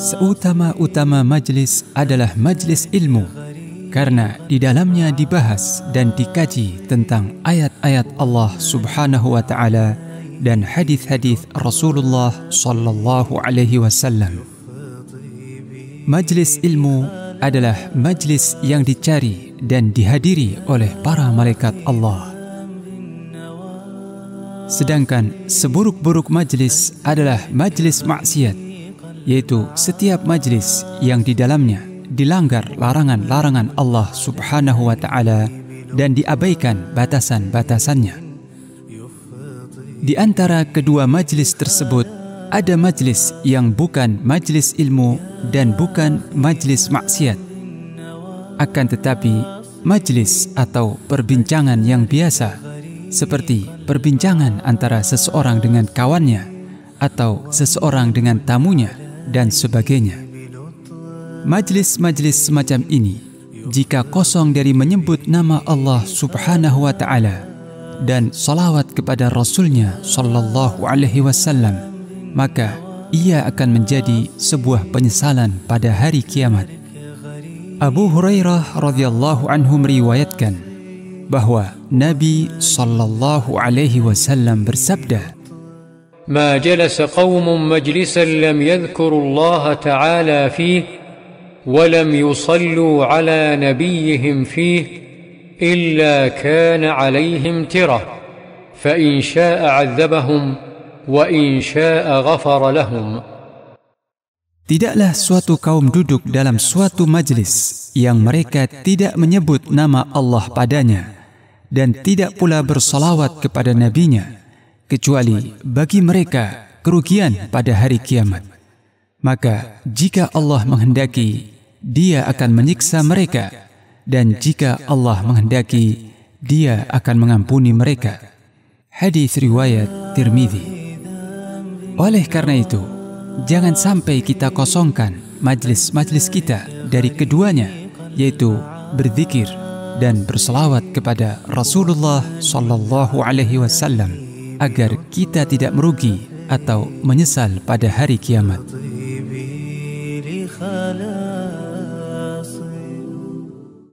Seutama-utama majlis adalah majlis ilmu, karena di dalamnya dibahas dan dikaji tentang ayat-ayat Allah Subhanahu wa Ta'ala dan hadis-hadis Rasulullah Sallallahu Alaihi Wasallam. Majlis ilmu adalah majlis yang dicari dan dihadiri oleh para malaikat Allah. Sedangkan seburuk-buruk majlis adalah majlis maksiat, yaitu setiap majlis yang di dalamnya dilanggar larangan-larangan Allah Subhanahu wa Ta'ala dan diabaikan batasan-batasannya. Di antara kedua majlis tersebut ada majlis yang bukan majlis ilmu dan bukan majlis maksiat. Akan tetapi majlis atau perbincangan yang biasa, seperti perbincangan antara seseorang dengan kawannya atau seseorang dengan tamunya dan sebagainya. Majlis-majlis semacam ini, jika kosong dari menyebut nama Allah Subhanahu wa Ta'ala dan salawat kepada Rasulnya Sallallahu Alaihi Wasallam, maka ia akan menjadi sebuah penyesalan pada hari kiamat. Abu Hurairah radhiyallahu anhu meriwayatkan bahwa Nabi Sallallahu Alaihi Wasallam bersabda, "Ma jalasa qaumun majlisan lam yadhkuru Allah Ta'ala fihi ولم يصلوا على نبيهم فيه إلا كان عليهم ترة فإن شاء عذبهم وإن شاء غفر لهم." Tidaklah suatu kaum duduk dalam suatu majlis yang mereka tidak menyebut nama Allah padanya dan tidak pula bersalawat kepada nabinya, kecuali bagi mereka kerugian pada hari kiamat. Maka jika Allah menghendaki, Dia akan menyiksa mereka, dan jika Allah menghendaki, Dia akan mengampuni mereka. Hadis riwayat Tirmidzi. Oleh karena itu, jangan sampai kita kosongkan majlis-majlis kita dari keduanya, yaitu berzikir dan berselawat kepada Rasulullah Sallallahu Alaihi Wasallam, agar kita tidak merugi atau menyesal pada hari kiamat.